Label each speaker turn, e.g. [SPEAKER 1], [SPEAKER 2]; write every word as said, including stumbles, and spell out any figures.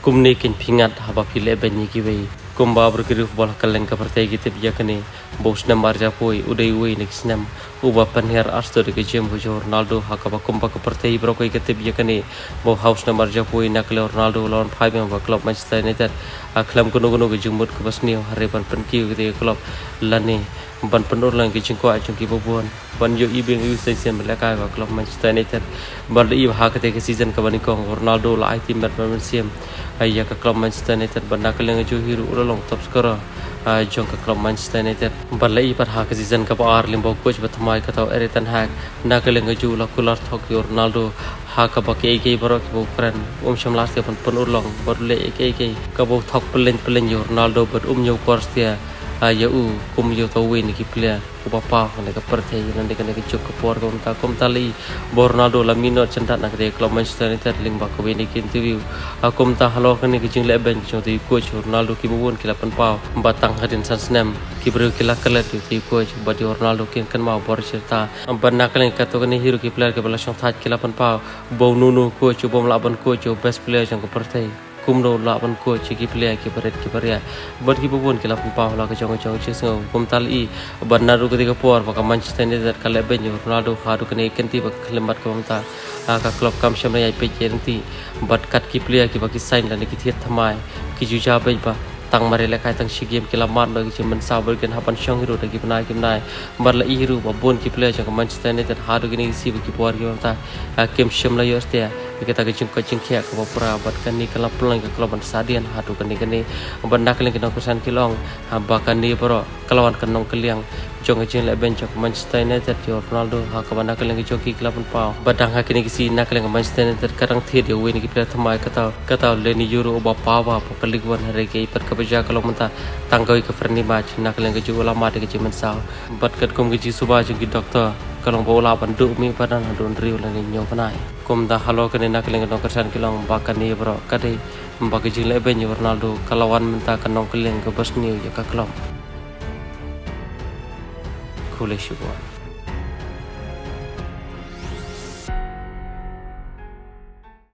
[SPEAKER 1] kumne kein ngat haba lehbein kiwei kumba berkiru bola kaleng ka partai kita bijakane bos nam arja poi udai wei next nam uba panher asto de jem ho ronaldo hakaba kumba ka partai brokoi kita bijakane bo house nam arja poi nakle ronaldo lawan five member club Manchester United aklam kuno kuno ke jumut ke basni hare ban penki ke club lani ban penur lang ke jingko ajung ki bobon ban yo ibeng yu season melaka ka club Manchester United ban i ha ke ke season ka bani ko ronaldo la tim bat ban sim ayya ka club Manchester United ban nakle ju hiru ulong top scorer jong ka club Manchester United ban lai par ha ke season ka par limbo coach batmai ka taw eritan hak nakle ju la kular thok ronaldo ha ka ba ke ke barok bo kran um shamlas ke ban penur long bar le ke ke ka bo thok pelen pelen ronaldo bat um nyu korstia ya u kum yo to win ki player upa pa ne ka parthai nan de ne ke chuk por ko ta kom tali ronaldo la minot chantat na ke club Manchester United ling ba ko win ki interview akom ta halo ne ki jing lehbein jo ti coach ronaldo ki bon ki la pan pa batang hadin san snam ki bro ki la kalet ti coach ba ronaldo kin kan ma bor chita ban na kalen ka to ne hero ki player ke bala shong thaj ki la pan pa bo nunu coach bom la ban coach best player jang ko parthai kumno la ban ko chiki player ki paret ki paria bot ki bobon ki la pa la ka chong chong chi so kum tal i ban na ru ka diga por ka Manchester United ka lehbein ronaldo ha ru kane kenti ba khlembat ka mta ka club kam sham ai pe cherti bat kat ki player ki ba ki sign la ki thiet thamai ki ju ja be ba tang mare la kai tang shi game ki la mat lo ki man sa ber ken hapan shong hero da ki bnai ki nai bar la i hero ba bon ki player ka Manchester United ha ru kane si ba ki por ki mta kem sham la yoste kita ke jingko jingkia ke bopra bat kan ni kala pulang ke kloban sadian hatu kan ni kan ni banda kali kita kusan kilong bahkan ni pro kelawan kenong keliang jong jing lehbein jok Manchester United jo ronaldo ha ka banda kali ke joki kelaban pau badang ha kini kisi nak kali Manchester United karang thi de win ki player thamai kata kata le ni euro ba pawa pa lig wan hare ke pat ka baja kalau menta tanggoi ke friendly match nak kali ke jo lama de ke jiman sa bat kat kom ke ji suba jong ki doktor kalau bola bandu mi padan hadun riu la ni nyo panai kom da halo kene nak leng no kersan kilong bakan ni bro kade mbak jing lehbein ronaldo kalawan menta kanong keleng ke bosnia ya ka klub kule syukur